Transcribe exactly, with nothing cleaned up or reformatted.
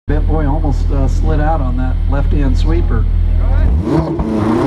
Bit boy almost uh, slid out on that left-hand sweeper.